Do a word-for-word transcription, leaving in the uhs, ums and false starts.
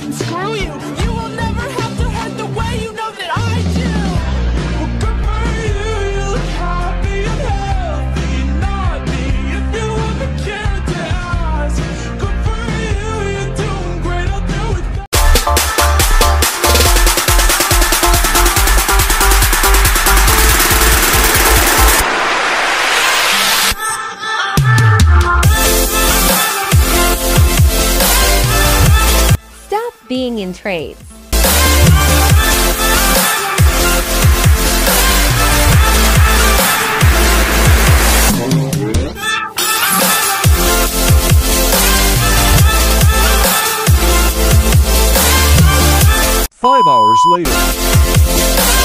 Screw you! You will never have to hurt the way you know that I do! Well, good for you, you look happy and healthy. Not me, if you ever cared to ask. Good for you, you're doing great out there with God. Stop being in trades. Five hours later.